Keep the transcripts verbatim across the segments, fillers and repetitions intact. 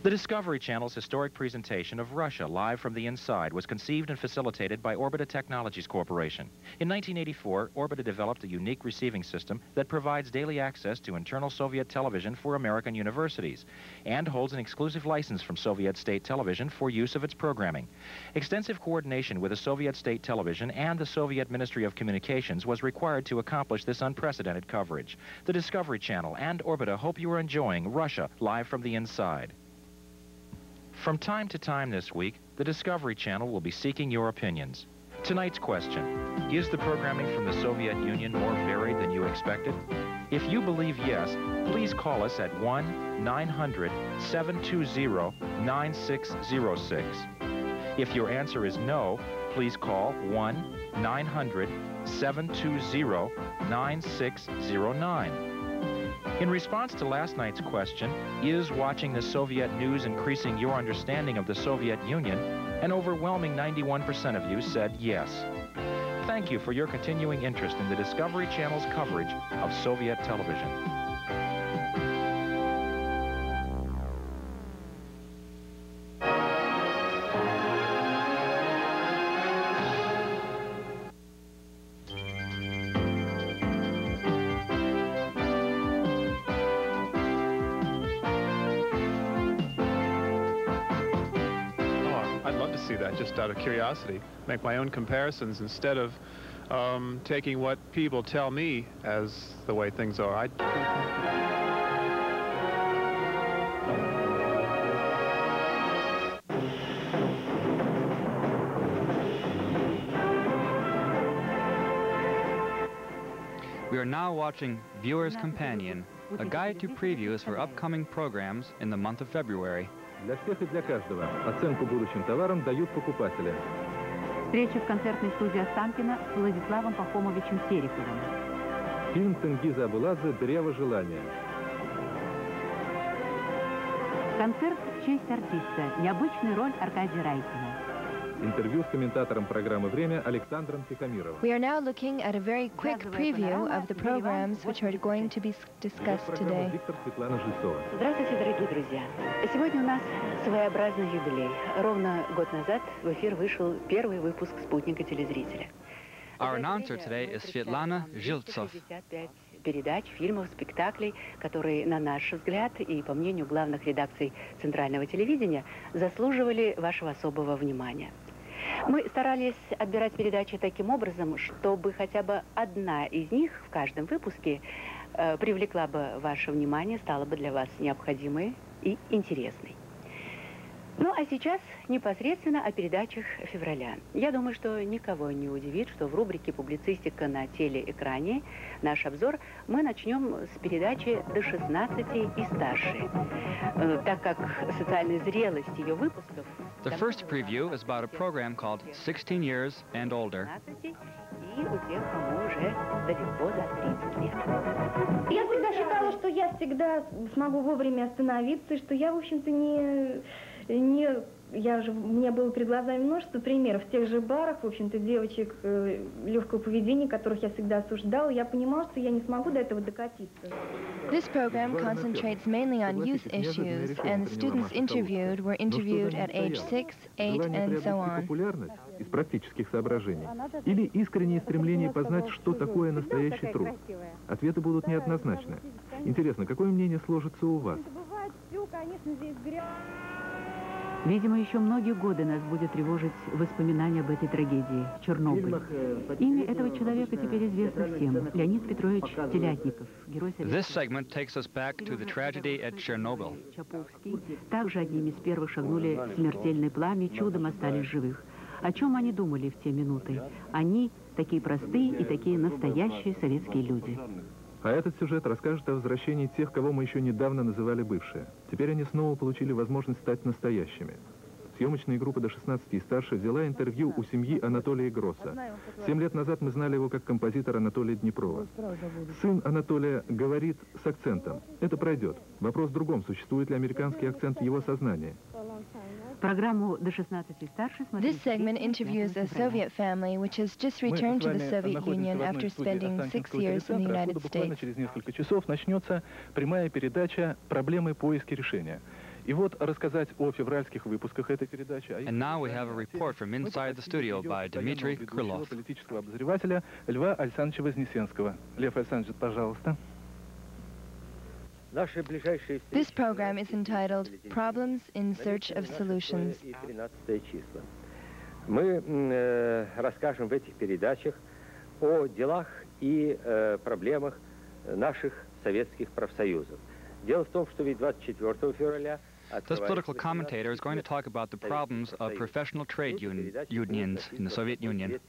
The Discovery Channel's historic presentation of Russia live from the inside was conceived and facilitated by Orbita Technologies Corporation. In nineteen eighty-four, Orbita developed a unique receiving system that provides daily access to internal Soviet television for American universities and holds an exclusive license from Soviet State Television for use of its programming. Extensive coordination with the Soviet State Television and the Soviet Ministry of Communications was required to accomplish this unprecedented coverage. The Discovery Channel and Orbita hope you are enjoying Russia live from the inside. From time to time this week, the Discovery Channel will be seeking your opinions. Tonight's question: is the programming from the Soviet Union more varied than you expected? If you believe yes, please call us at one nine hundred, seven two zero, nine six zero six. If your answer is no, please call one nine hundred, seven two zero, nine six zero nine. In response to last night's question, is watching the Soviet news increasing your understanding of the Soviet Union? An overwhelming ninety-one percent of you said yes. Thank you for your continuing interest in the Discovery Channel's coverage of Soviet television. See that just out of curiosity, make my own comparisons instead of um, taking what people tell me as the way things are. I We are now watching Viewer's Companion, a guide to previews for upcoming programs in the month of February. Для всех и для каждого оценку будущим товарам дают покупатели. Встреча в концертной студии Останкина с Владиславом Пахомовичем Тереховым. Фильм Тенгиза Абуладзе «Древо желания». Концерт в честь артиста. Необычная роль Аркадия Райкина. Интервью с комментатором программы «Время» Александром Тихомировым. We are now looking at a very quick preview of the programs which are going to be discussed today. Здравствуйте, дорогие друзья. Сегодня у нас своеобразный юбилей. Ровно год назад в эфир вышел первый выпуск «Спутника телезрителя». Our announcer today is Svetlana Zhiltsov. Передач, фильмов, спектаклей, которые, на наш взгляд и по мнению главных редакций Центрального телевидения, заслуживали вашего особого внимания. Мы старались отбирать передачи таким образом, чтобы хотя бы одна из них в каждом выпуске э, привлекла бы ваше внимание, стала бы для вас необходимой и интересной. Ну, а сейчас непосредственно о передачах февраля. Я думаю, что никого не удивит, что в рубрике «Публицистика на телеэкране» наш обзор мы начнем с передачи «До шестнадцати и старше», э, так как социальная зрелость ее выпусков... The first preview is about a program called sixteen years and older. И у тех, кому уже далеко за тридцать лет. Я всегда считала, что я всегда смогу вовремя остановиться, что я, в общем-то, не... не я же, мне было перед глазами множество примеров в тех же барах, в общем-то, девочек э, легкого поведения, которых я всегда осуждала. Я понимала, что я не смогу до этого докатиться. This program concentrates mainly on youth issues, and the students interviewed were interviewed at age six, eight, and so on. Популярность из практических соображений или искреннее стремление познать, что такое настоящий труд? Ответы будут неоднозначны. Интересно, какое мнение сложится у вас? Видимо, еще многие годы нас будет тревожить воспоминания об этой трагедии – Чернобыль. Имя этого человека теперь известно всем – Леонид Петрович Телятников, герой Советского This segment takes us back to the tragedy at Chernobyl. Чаповский. Также одними из первых шагнули в смертельное пламя, чудом остались живых. О чем они думали в те минуты? Они такие простые и такие настоящие советские люди. А этот сюжет расскажет о возвращении тех, кого мы еще недавно называли бывшие. Теперь они снова получили возможность стать настоящими. Съемочная группа «До шестнадцати и старше» взяла интервью у семьи Анатолия Гросса. Семь лет назад мы знали его как композитора Анатолия Днепрова. Сын Анатолия говорит с акцентом. Это пройдет. Вопрос в другом, существует ли американский акцент в его сознании. Программу «До шестнадцати и старше» смотрите. This segment interviews a Soviet family which has just returned to the Soviet Union after spending six years in the United States. Через несколько часов начнется прямая передача «Проблемы поиски решения». И вот рассказать о февральских выпусках этой передачи. And now we have a report from inside the studio by Dmitry Krylov. Политического обозревателя Льва Александровича Вознесенского. Лев Александрович, пожалуйста. This program is entitled Problems in Search of Solutions. Мы э, расскажем в этих передачах о делах и э, проблемах наших советских профсоюзов. Дело в том, что ведь двадцать четвёртого февраля This political commentator is going to talk about the problems of professional trade un unions in the Soviet Union.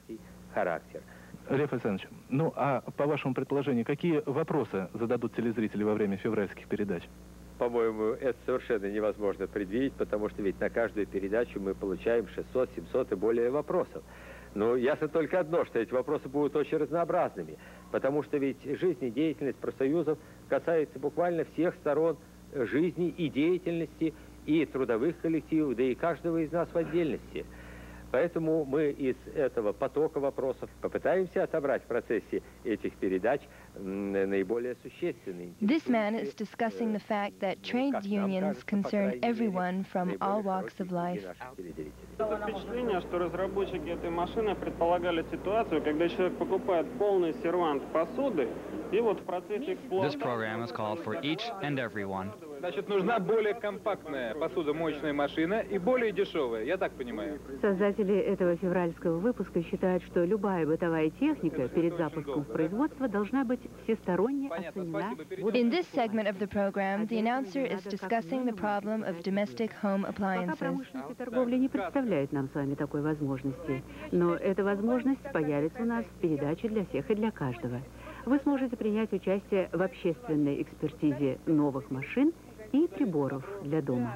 Лев Александрович, ну а по вашему предположению, какие вопросы зададут телезрители во время февральских передач? По-моему, это совершенно невозможно предвидеть, потому что ведь на каждую передачу мы получаем шестьсот, семьсот и более вопросов. Но ясно только одно, что эти вопросы будут очень разнообразными, потому что ведь жизнь и деятельность профсоюзов касается буквально всех сторон жизни и деятельности, и трудовых коллективов, да и каждого из нас в отдельности. Поэтому мы из этого потока вопросов попытаемся отобрать в процессе этих передач наиболее существенные. This man is discussing the fact that trade unions concern everyone from all walks of life. Впечатление, что разработчики этой машины предполагали ситуацию, когда человек покупает полный сервант посуды, и вот в процессе эксплуатации... This program is called for each and every one. Значит, нужна более компактная посудомоечная машина и более дешевая, я так понимаю. Создатели этого февральского выпуска считают, что любая бытовая техника перед запуском в производство должна быть всесторонне оценена. In this segment of the program, the announcer is discussing the problem of domestic home Пока appliances. промышленность и торговля не представляют нам с вами такой возможности, но эта возможность появится у нас в передаче для всех и для каждого. Вы сможете принять участие в общественной экспертизе новых машин и приборов для дома.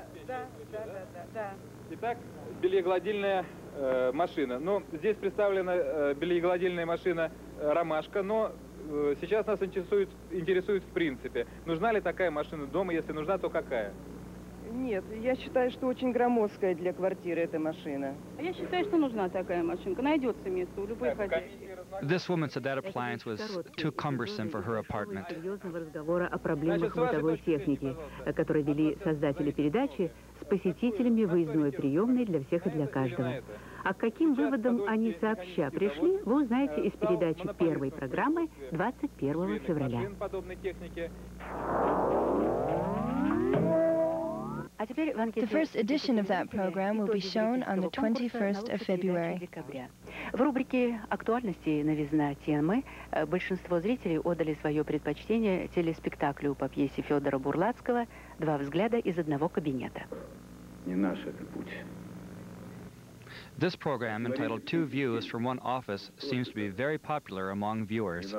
Итак, бельегладильная э, машина. Ну, здесь представлена э, бельегладильная машина э, «Ромашка», но э, сейчас нас интересует, интересует в принципе, нужна ли такая машина дома, если нужна, то какая? Нет, я считаю, что очень громоздкая для квартиры эта машина. Я считаю, что нужна такая машинка. Найдется место у любой хозяйки. This woman said that appliance was too cumbersome for her apartment. Серьезного разговора о проблемах бытовой техники, которые вели создатели передачи с посетителями выездной приемной для всех и для каждого. А к каким выводам они сообща пришли, вы узнаете из передачи первой программы двадцать первого февраля. The first edition of that program will be shown on the twenty-first of February. В рубрике «Актуальности и новизна темы» большинство зрителей отдали свое предпочтение телеспектаклю по пьесе Федора Бурлацкого «Два взгляда из одного кабинета». Не наш это путь. This program, entitled Two Views from One Office, seems to be very popular among viewers.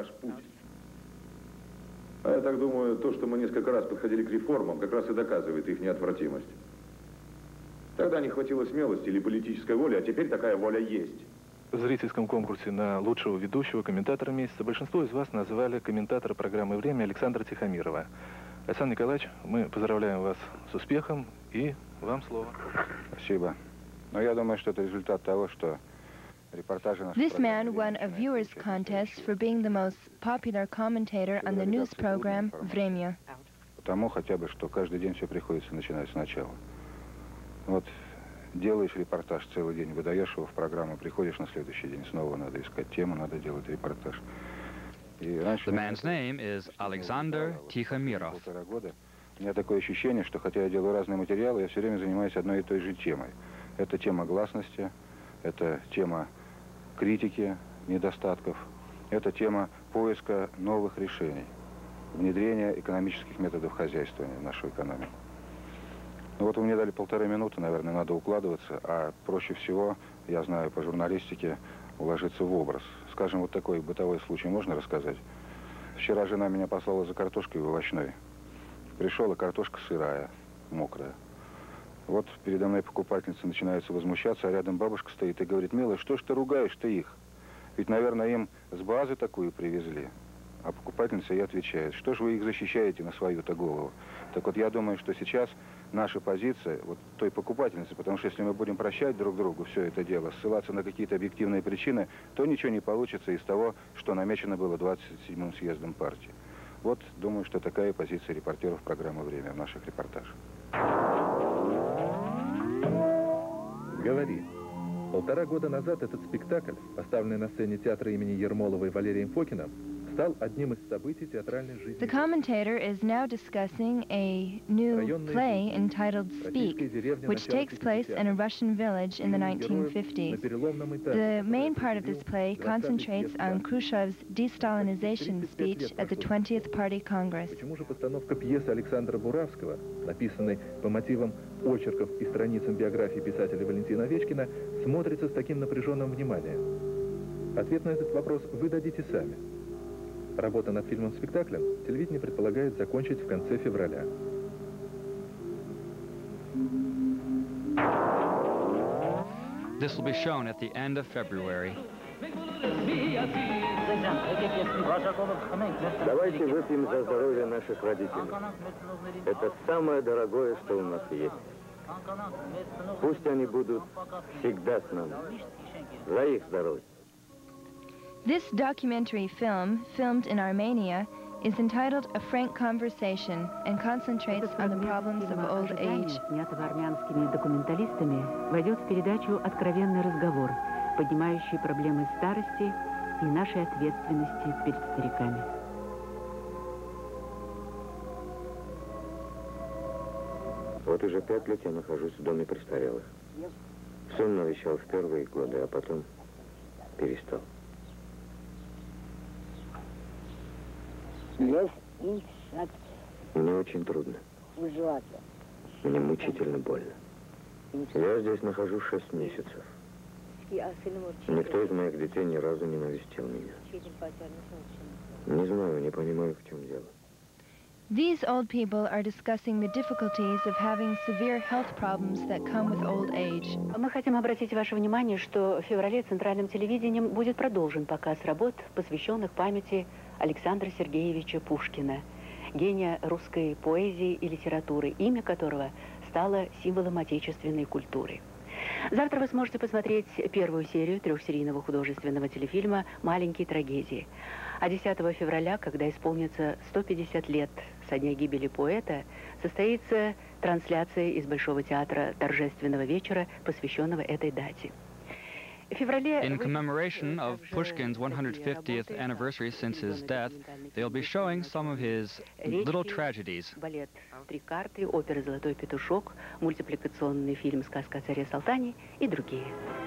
А я так думаю, то, что мы несколько раз подходили к реформам, как раз и доказывает их неотвратимость. Тогда не хватило смелости или политической воли, а теперь такая воля есть. В зрительском конкурсе на лучшего ведущего комментатора месяца большинство из вас назвали комментатора программы «Время» Александра Тихомирова. Александр Николаевич, мы поздравляем вас с успехом, и вам слово. Спасибо. Но я думаю, что это результат того, что This man won a viewers' contest for being the most popular commentator on the news program «Время». Потому хотя бы, что каждый день все приходится начинать сначала. Вот делаешь репортаж целый день, выдаешь его в программу, приходишь на следующий день, снова надо искать тему, надо делать репортаж. И раньше... The man's name is Alexander Tikhomirov. Полтора года у меня такое ощущение, что хотя я делаю разные материалы, я все время занимаюсь одной и той же темой. Это тема гласности, это тема критики недостатков, это тема поиска новых решений, внедрения экономических методов хозяйствования в нашу экономику. Ну вот вы мне дали полторы минуты, наверное, надо укладываться, а проще всего, я знаю по журналистике, уложиться в образ. Скажем, вот такой бытовой случай можно рассказать? Вчера жена меня послала за картошкой в овощной. Пришел, а картошка сырая, мокрая. Вот передо мной покупательница начинается возмущаться, а рядом бабушка стоит и говорит: «Милая, что ж ты ругаешь-то их? Ведь, наверное, им с базы такую привезли». А покупательница ей отвечает: «Что ж вы их защищаете на свою-то голову?» Так вот, я думаю, что сейчас наша позиция, вот той покупательницы, потому что если мы будем прощать друг другу все это дело, ссылаться на какие-то объективные причины, то ничего не получится из того, что намечено было двадцать седьмым съездом партии. Вот, думаю, что такая позиция репортеров программы «Время» в наших репортажах. Полтора года назад этот спектакль, поставленный на сцене театра имени Ермолова и Валерием Фокиным, стал одним из событий театральной жизни. The commentator is now discussing a new play entitled Speak, which takes place in a Russian village in the nineteen fifties. The main part of this play concentrates on Khrushchev's de-Stalinization speech at the twentieth Party Congress. Почему же постановка пьесы Александра Буравского, написанной по мотивам очерков и страницам биографии писателя Валентина Овечкина, смотрится с таким напряженным вниманием? Ответ на этот вопрос вы дадите сами. Работа над фильмом-спектаклем телевидение предполагает закончить в конце февраля. This will be shown at the end of February. Давайте выпьем за здоровье наших родителей. Это самое дорогое, что у нас есть. Пусть они будут всегда с нами. За их здоровье. This documentary film, filmed in Armenia, is entitled A Frank Conversation and concentrates on the problems of old age. Снятого армянскими документалистами, войдет в передачу «Откровенный разговор», поднимающий проблемы старости и нашей ответственности перед стариками. Вот уже пять лет я нахожусь в доме престарелых. Сын навещал в первые годы, а потом перестал. Мне очень трудно. Мне мучительно больно. Я здесь нахожусь шесть месяцев. Никто из моих детей ни разу не навестил меня. Не знаю, не понимаю, в чем дело. These old people are discussing the difficulties of having severe health problems that come with old age. Мы хотим обратить ваше внимание, что в феврале центральным телевидением будет продолжен показ работ, посвященных памяти Александра Сергеевича Пушкина, гения русской поэзии и литературы, имя которого стало символом отечественной культуры. Завтра вы сможете посмотреть первую серию трехсерийного художественного телефильма «Маленькие трагедии». А десятого февраля, когда исполнится сто пятьдесят лет со дня гибели поэта, состоится трансляция из Большого театра торжественного вечера, посвященного этой дате. In commemoration of Pushkin's one hundred fiftieth anniversary since his death, they'll be showing some of his little tragedies. Балет «Три карты», опера «Золотой петушок», мультипликационный фильм «Сказка о царе Салтане» и другие.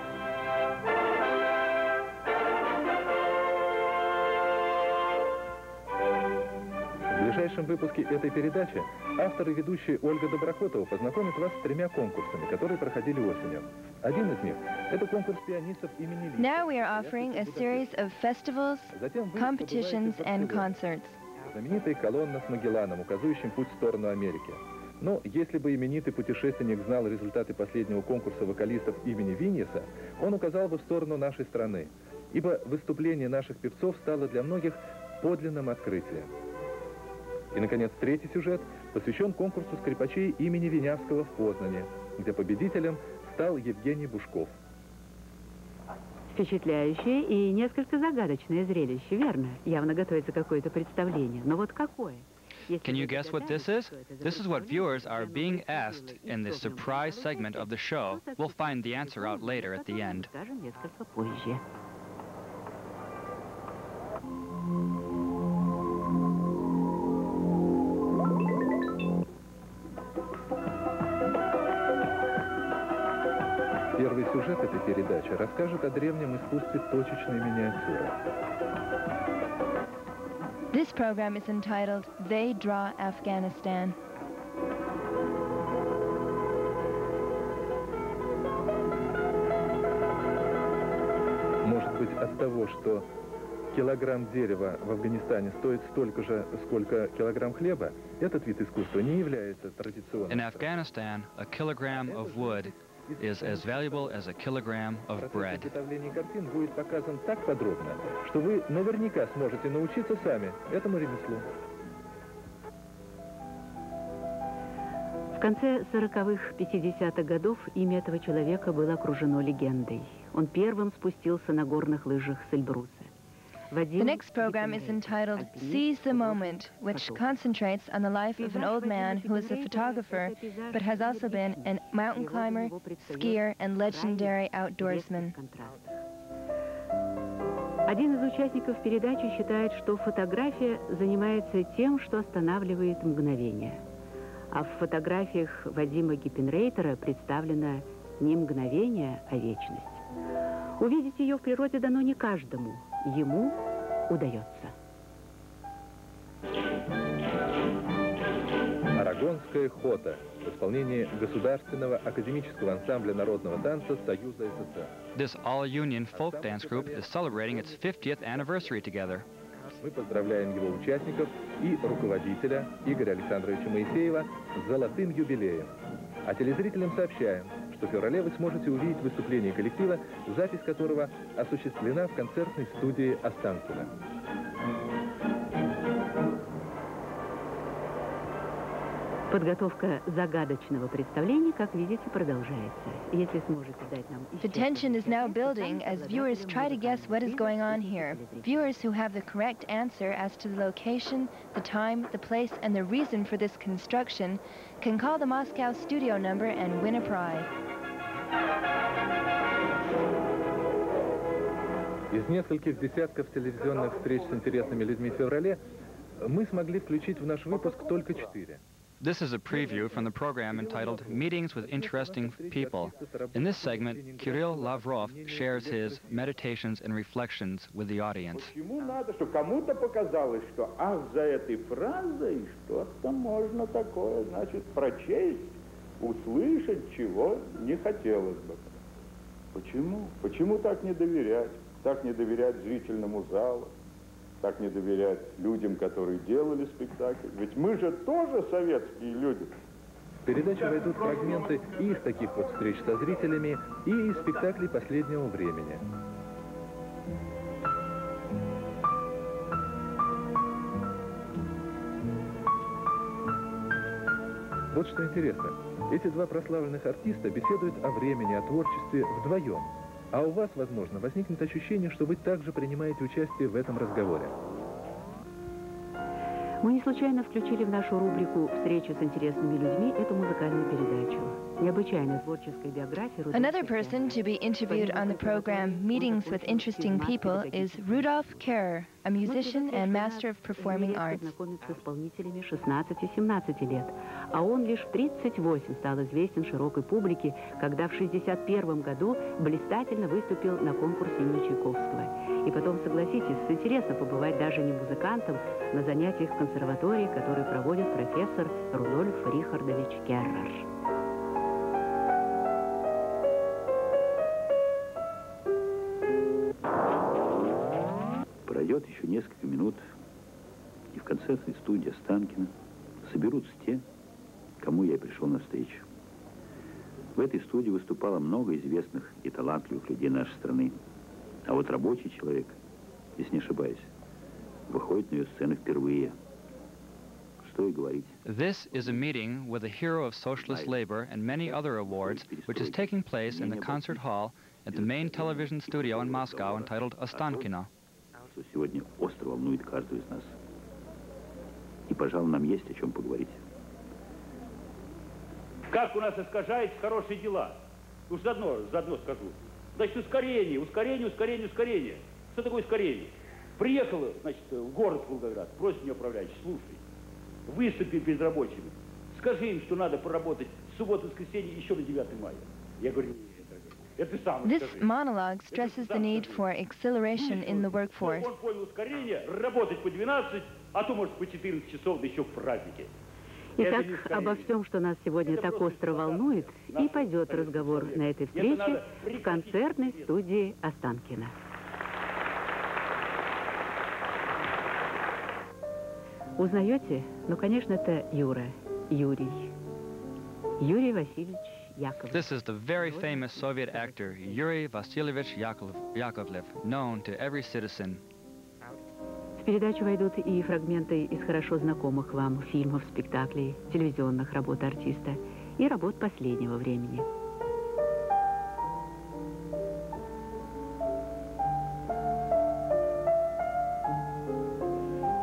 В ближайшем выпуске этой передачи автор и ведущая Ольга Доброхотова познакомит вас с тремя конкурсами, которые проходили осенью. Один из них – это конкурс пианистов имени Листа. Now we are offering a series of festivals, competitions and concerts. Знаменитая колонна с Магелланом, указывающим путь в сторону Америки. Но если бы именитый путешественник знал результаты последнего конкурса вокалистов имени Виньеса, он указал бы в сторону нашей страны, ибо выступление наших певцов стало для многих подлинным открытием. И, наконец, третий сюжет посвящен конкурсу скрипачей имени Винявского в Познане, где победителем стал Евгений Бушков. Впечатляющее и несколько загадочное зрелище, верно? Явно готовится какое-то представление. Но вот какое? Can you guess what this is? This is what viewers are being asked in the surprise segment of the show. We'll find the answer out later at the end. Несколько позже. Первый сюжет этой передачи расскажет о древнем искусстве точечной миниатюры. This program is entitled They Draw Afghanistan. Может быть, от того, что килограмм дерева в Афганистане стоит столько же, сколько килограмм хлеба, этот вид искусства не является традиционным. In Afghanistan, a kilogram of wood is as valuable as a kilogram of bread. Изготовление картин будет показан так подробно, что вы наверняка сможете научиться сами этому ремеслу. В конце сороковых-пятидесятых годов имя этого человека было окружено легендой. Он первым спустился на горных лыжах с Эльбруса. The next program is entitled Seize the Moment, which concentrates on the life of an old man who is a photographer, but has also been a mountain climber, skier, and legendary outdoorsman. Один из участников передачи считает, что фотография занимается тем, что останавливает мгновение. А в фотографиях Вадима Гиппенрейтера представлено не мгновение, а вечность. Увидеть ее в природе дано не каждому. Ему удается. Арагонская хота в исполнении Государственного академического ансамбля народного танца Союза СССР. This all-union folk dance group is celebrating its fiftieth anniversary together. Мы поздравляем его участников и руководителя Игоря Александровича Моисеева с золотым юбилеем. А телезрителям сообщаем, что в феврале вы сможете увидеть выступление коллектива, запись которого осуществлена в концертной студии Останкино. Подготовка загадочного представления, как видите, продолжается. Если сможете дать нам... The tension is now building as viewers try to guess what is going on here. Viewers who have the correct answer as to the location, the time, the place, and the reason for this construction can call the Moscow studio number and win a prize. Из нескольких десятков телевизионных встреч с интересными людьми в феврале мы смогли включить в наш выпуск только четыре. This is a preview from the program entitled Meetings with Interesting People. In this segment, Kirill Lavrov shares his meditations and reflections with the audience. Почему надо, что кому-то показалось, что ах, за этой фразой что-то можно такое, значит, прочесть, услышать, чего не хотелось бы. Почему? Почему так не доверять? Так не доверять зрительному залу? Так не доверять людям, которые делали спектакль. Ведь мы же тоже советские люди. В передачу войдут фрагменты и из таких вот встреч со зрителями, и из спектаклей последнего времени. Вот что интересно. Эти два прославленных артиста беседуют о времени, о творчестве вдвоем. А у вас, возможно, возникнет ощущение, что вы также принимаете участие в этом разговоре. Мы не случайно включили в нашу рубрику «Встреча с интересными людьми» эту музыкальную передачу. Необычайная творческая биография... Another person to be interviewed on the program Meetings with Interesting People is Rudolf Kehrer, a musician and master of performing arts. Знакомится с исполнителями шестнадцати-семнадцати лет, а он лишь в тридцать восемь стал известен широкой публике, когда в шестьдесят первом году блистательно выступил на конкурсе имени Чайковского. И потом, согласитесь, с интересом побывать даже не музыкантом на занятиях в консерватории, которые проводит профессор Рудольф Рихардович Керрер. Пройдет еще несколько минут, и в концертной студии Останкино соберутся те, кому я пришел навстречу. В этой студии выступало много известных и талантливых людей нашей страны. А вот рабочий человек, если не ошибаюсь, выходит на ее сцену впервые. Что и говорить. This is a meeting with a hero of socialist labor and many other awards, which is taking place in the concert hall at the main television studio in Moscow entitled Ostankino. Что сегодня остро волнует каждого из нас. И, пожалуй, нам есть о чем поговорить. Как у нас искажаются хорошие дела? Уж заодно, заодно скажу. Значит, ускорение, ускорение, ускорение, ускорение. Что такое ускорение? Приехал, значит, в город Волгоград, просит меня управляющий, слушай, выступи перед рабочими, скажи им, что надо поработать в субботу, воскресенье, еще на девятое мая. Я говорю, нет, это ты сам This скажи. monologue stresses the need for acceleration in the workforce. Он понял ускорение, работать по двенадцать, а то, может, по четырнадцать часов, да еще в празднике. Итак, обо всем, что нас сегодня так остро волнует, и пойдет разговор на этой встрече в концертной студии Останкино. Узнаете? Ну, конечно, это Юра, Юрий. Юрий Васильевич Яковлев. This is the very famous Soviet actor Yuri Vasilievich Yakov Yakovlev, known to every citizen. В передачу войдут и фрагменты из хорошо знакомых вам фильмов, спектаклей, телевизионных работ артиста и работ последнего времени.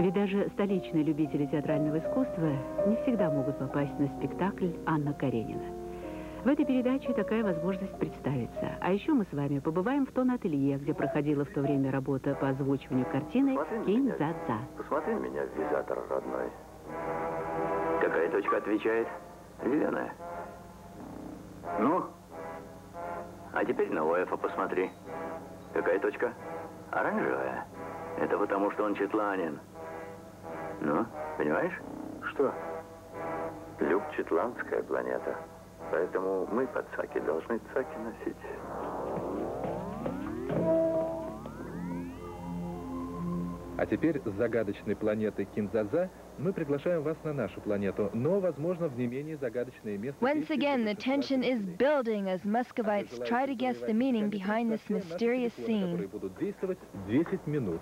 Ведь даже столичные любители театрального искусства не всегда могут попасть на спектакль Анна Каренина. В этой передаче такая возможность представится. А еще мы с вами побываем в тон-ателье, где проходила в то время работа по озвучиванию картины «Кинь-за-за». Посмотри на меня, визатор родной. Какая точка отвечает? Зеленая. Ну? А теперь на Уэфа посмотри. Какая точка? Оранжевая. Это потому, что он четланин. Ну, понимаешь? Что? Люк — четландская планета. Поэтому мы, пацаки, должны цаки носить. А теперь с загадочной планеты Кинзаза мы приглашаем вас на нашу планету, но, возможно, в не менее загадочное место... Once again, the tension is building as Muscovites try to guess the meaning behind this mysterious scene. ...которые будут действовать десять минут.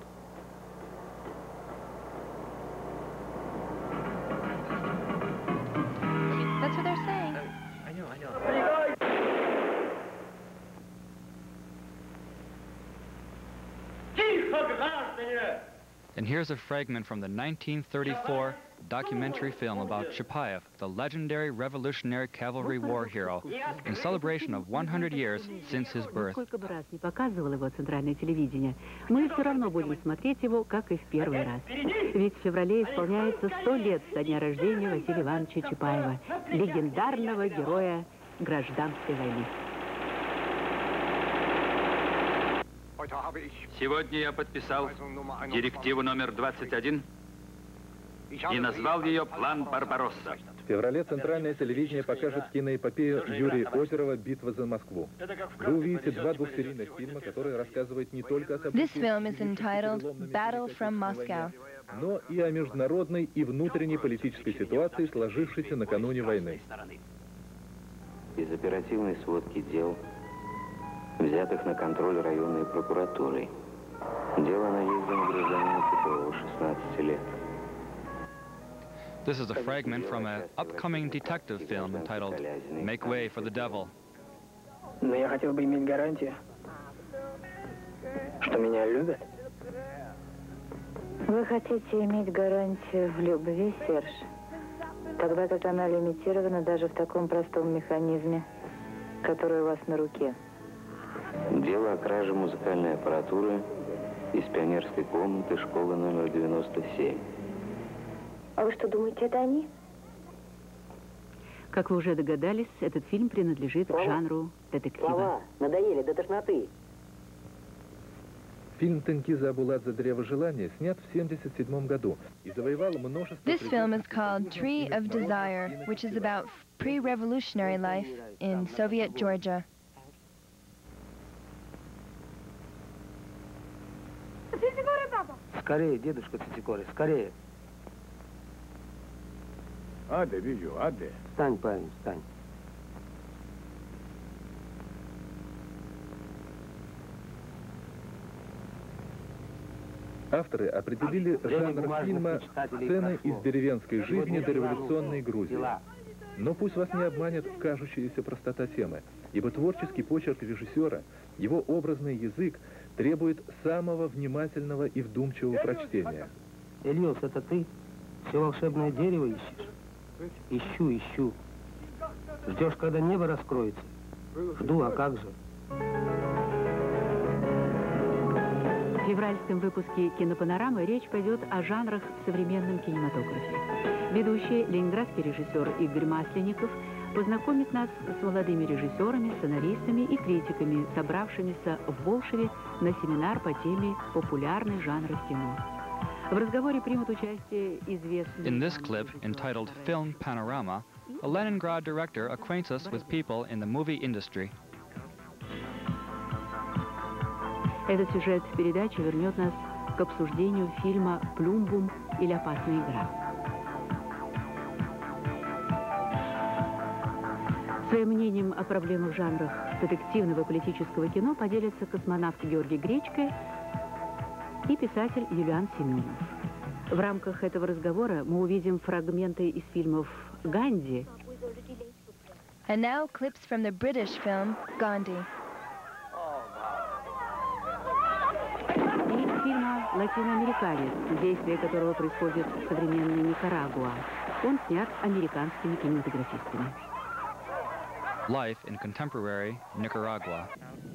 That's what they're saying. I know, I know. And here's a fragment from the nineteen thirty-four documentary film about Chapayev, the legendary Revolutionary Cavalry war hero, in celebration of one hundred years since his birth. Сколько бы раз не показывало его центральное телевидение, мы все равно будем смотреть его, как и в первый раз. Ведь в феврале исполняется сто лет со дня рождения Василия Ивановича Чапаева, легендарного героя гражданской войны. Сегодня я подписал директиву номер двадцать один и назвал ее «План Барбаросса». В феврале центральное телевидение покажет киноэпопею Юрия Озерова «Битва за Москву». Вы увидите два двухсерийных фильма, которые рассказывают не только о событиях, This film is entitled Battle from Moscow, но и о международной и внутренней политической ситуации, сложившейся накануне войны. Из оперативной сводки дел, взятых на контроль районной прокуратурой. Дело наездом гражданина Петрова, шестнадцати лет. This is a fragment from an upcoming detective film entitled Make Way for the Devil. Но я хотел бы иметь гарантию, что меня любят. Вы хотите иметь гарантию в любви, Серж? Тогда как она лимитирована даже в таком простом механизме, который у вас на руке. Дело о краже музыкальной аппаратуры из пионерской комнаты школы номер девяносто семь. А вы что, думаете, это они? Как вы уже догадались, этот фильм принадлежит к жанру детектива. Слова надоели до тошноты. Фильм Тенгиза Абуладзе «Древо желания» снят в семьдесят седьмом году и завоевал множество... This film is called Tree of Desire, which is about pre-revolutionary life in Soviet Georgia. Скорее, дедушка Цицикоры, скорее. Аде, вижу, Аде. Встань, парень, встань. Авторы определили жанр фильма «Сцены из деревенской жизни дореволюционной Грузии». Но пусть вас не обманет кажущаяся простота темы, ибо творческий почерк режиссера, его образный язык требует самого внимательного и вдумчивого прочтения. Ильёс, это ты? Все волшебное дерево ищешь? Ищу, ищу. Ждешь, когда небо раскроется? Жду, а как же? В февральском выпуске «Кинопанорамы» речь пойдет о жанрах в современном кинематографе. Ведущий ленинградский режиссер Игорь Масленников познакомит нас с молодыми режиссерами, сценаристами и критиками, собравшимися в Болшеве на семинар по теме «Популярные жанры в кино». В разговоре примут участие известные... In this clip, entitled Film Panorama, a Leningrad director acquaints us with people in the movie industry. Этот сюжет передачи вернет нас к обсуждению фильма «Плюмбум» или «Опасная игра». Своим мнением о проблемах в жанрах детективного и политического кино поделятся космонавт Георгий Гречко и писатель Юлиан Семенов. В рамках этого разговора мы увидим фрагменты из фильмов «Ганди» And now clips from the British film Gandhi. и фильма латиноамериканец, действие которого происходит в современной Никарагуа. Он снят американскими кинематографистами. Life in contemporary Nicaragua.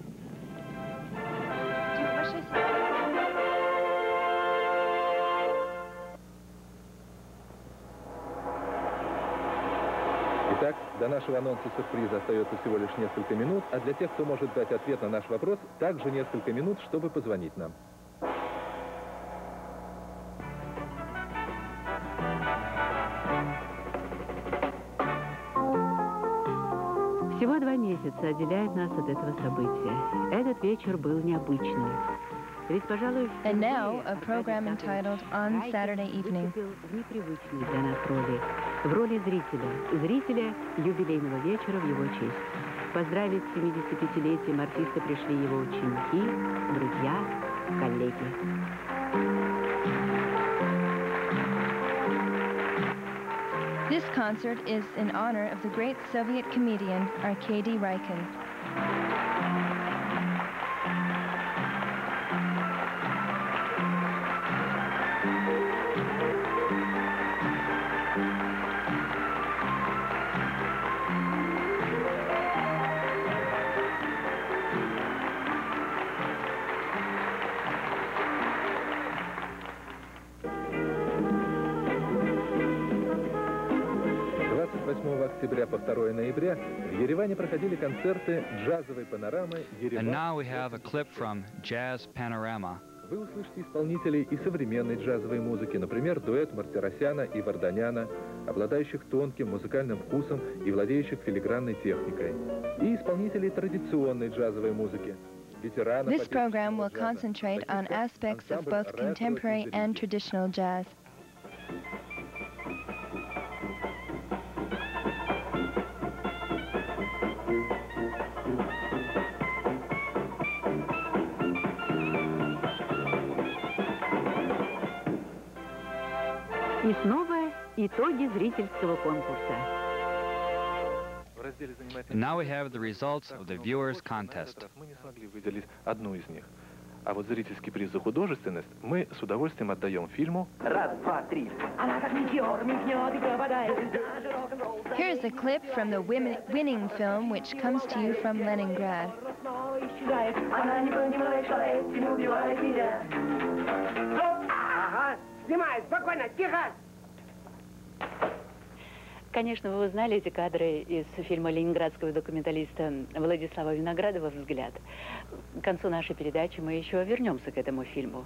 Итак, до нашего анонса сюрприза остается всего лишь несколько минут, а для тех, кто может дать ответ на наш вопрос, также несколько минут, чтобы позвонить нам. Всего два месяца отделяет нас от этого события. Этот вечер был необычный. Ведь, пожалуй, And now, a program entitled On Saturday Evening. В непривычной для нас роли. В роли зрителя. Зрителя юбилейного вечера в его честь. Поздравить с семидесятипятилетием артиста пришли его ученики, друзья, коллеги. This concert is in honor of the great Soviet comedian Arkady Raikin. восьмого октября по второе ноября в Ереване проходили концерты джазовой панорамы «Ереван». And now we have a clip from Jazz Panorama. Вы услышите исполнителей и современной джазовой музыки, например, дуэт Мартиросяна и Варданяна, обладающих тонким музыкальным вкусом и владеющих филигранной техникой, и исполнителей традиционной джазовой музыки. This program will concentrate on aspects of both contemporary and traditional jazz. И снова итоги зрительского конкурса. And now we have the results of the viewers' contest. Мы не смогли выделить одну из них. А вот зрительский приз за художественность мы с удовольствием отдаем фильму. Раз, два, три. Here's a clip from the winning film, which comes to you from Leningrad. Снимай, спокойно, тихо! Конечно, вы узнали эти кадры из фильма ленинградского документалиста Владислава Виноградова «Взгляд». К концу нашей передачи мы еще вернемся к этому фильму.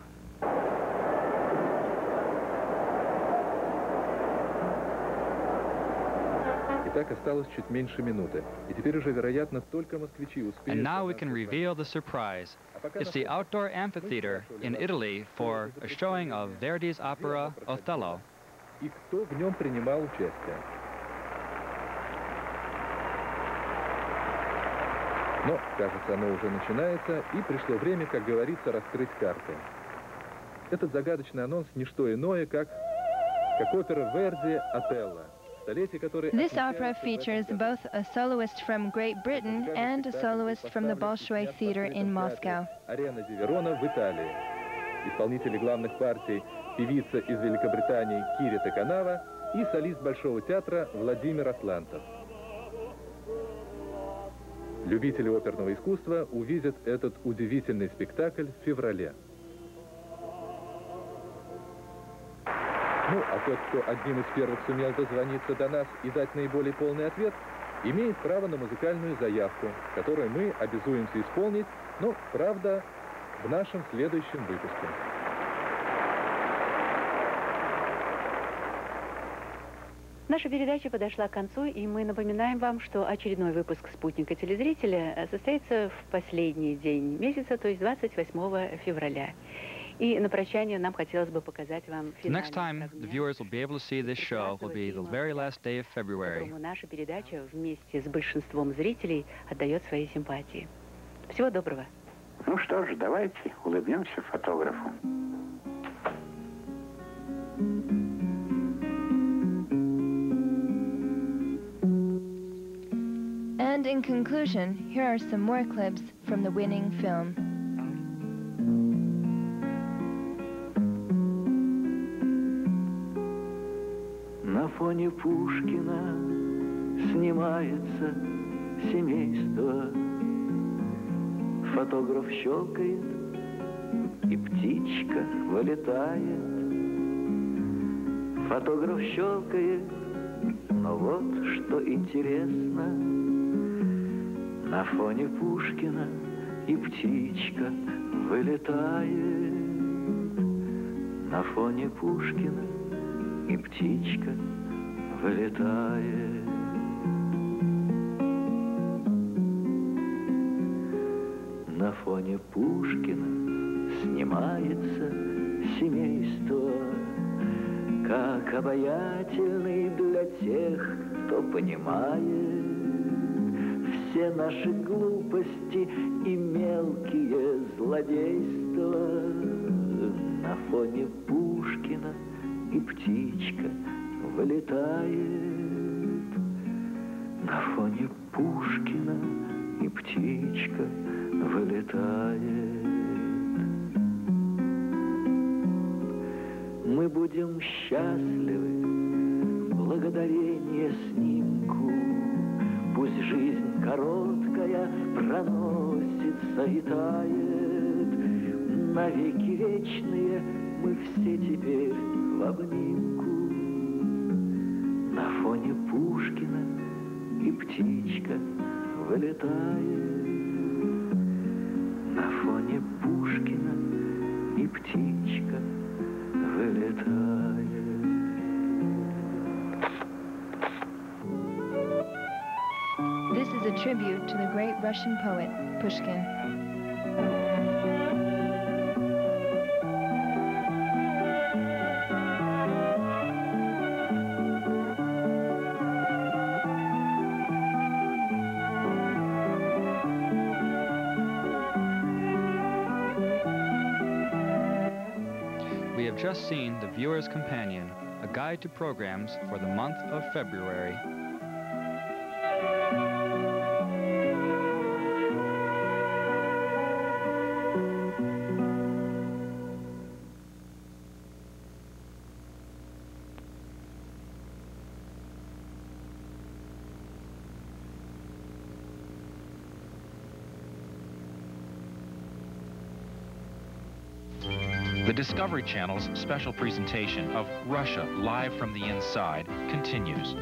Итак, осталось чуть меньше минуты. И теперь уже, вероятно, только москвичи успеют... And now we can reveal the surprise. It's the outdoor amphitheater in Italy for a showing of Verdi's opera Othello. И кто в нем принимал участие. Но, кажется, оно уже начинается, и пришло время, как говорится, раскрыть карты. Этот загадочный анонс — не что иное, как, как опера Верди «Отелло». This opera features both a soloist from Great Britain and a soloist from the Bolshoi Theater in Moscow. Арена ди Верона в Италии. Исполнители главных партий — певица из Великобритании Кирита Канава и солист Большого театра Владимир Атлантов. Любители оперного искусства увидят этот удивительный спектакль в феврале. Ну, а тот, кто одним из первых сумел дозвониться до нас и дать наиболее полный ответ, имеет право на музыкальную заявку, которую мы обязуемся исполнить, но, правда, в нашем следующем выпуске. Наша передача подошла к концу, и мы напоминаем вам, что очередной выпуск «Спутника телезрителя» состоится в последний день месяца, то есть двадцать восьмого февраля. И на прощание нам хотелось бы показать вам финальный Next time the viewers will be able to see this show will be the very last day of February. Наша передача вместе с большинством зрителей отдает свои симпатии. Всего доброго. Ну что ж, давайте улыбнемся фотографу. And in conclusion, here are some more clips from the winning film. фоне Пушкина снимается семейство. Фотограф щелкает, и птичка вылетает. Фотограф щелкает, но вот что интересно. На фоне Пушкина и птичка вылетает. На фоне Пушкина и птичка вылетает. На фоне Пушкина снимается семейство, как обаятельный для тех, кто понимает все наши глупости и мелкие злодейства. На фоне Пушкина и птичка вылетает. На фоне Пушкина и птичка вылетает. Мы будем счастливы благодарение снимку. Пусть жизнь короткая проносится и тает. Навеки вечные мы все теперь в обнимку. На фоне Пушкина и птичка вылетает. На фоне Пушкина и птичка вылетает. This is a tribute to the great Russian poet, Pushkin. We have just seen The Viewer's Companion, a guide to programs for the month of February. The Discovery Channel's special presentation of Russia Live from the Inside continues.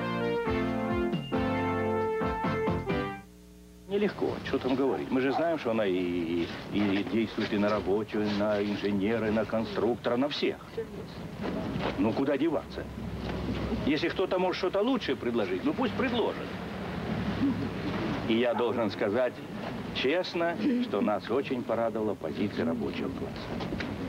Нелегко, что там говорить. Мы же знаем, что она и, и, и действует и на рабочую, и на инженера, и на конструктора, на всех. Ну, куда деваться? Если кто-то может что-то лучшее предложить, ну пусть предложит. И я должен сказать честно, что нас очень порадовала позиция рабочего класса.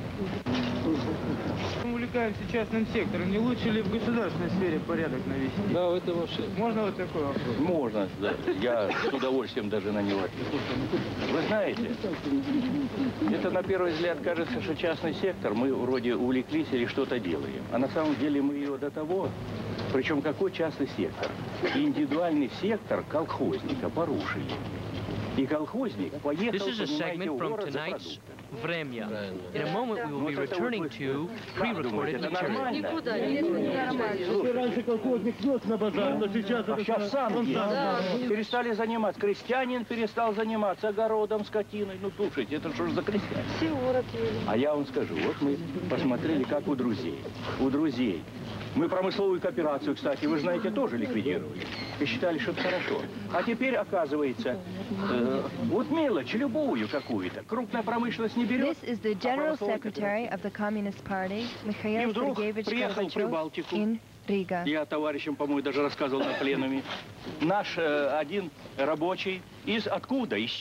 Мы увлекаемся частным сектором. Не лучше ли в государственной сфере порядок навести? Да, это вообще. Можно вот такой вопрос? Можно, да. Я с удовольствием даже на него отвечу. Вы знаете, это на первый взгляд кажется, что частный сектор, мы вроде увлеклись или что-то делаем. А на самом деле мы его до того, причем какой частный сектор? Индивидуальный сектор колхозника порушили. И колхозник поехал, This is a segment from tonight's Vremya. In a moment, we will be returning to pre-recorded material. Раньше колхозник нес на базар, но сейчас... А сейчас сам ест. Перестали заниматься. Крестьянин перестал заниматься огородом, скотиной. Ну, слушайте, это что же за крестьянин? А я вам скажу, вот мы посмотрели, как у друзей. У друзей. Мы промысловую кооперацию, кстати, вы знаете, тоже ликвидировали. И считали, что это хорошо. А теперь, оказывается, э, вот мелочь, любую какую-то. Крупная промышленность не берет. This is the General Secretary of the Communist Party, Mikhail Sergeyevich Gorbachev, in Riga. Я товарищам, по-моему, даже рассказывал на пленуме. Наш э, один рабочий из откуда? Из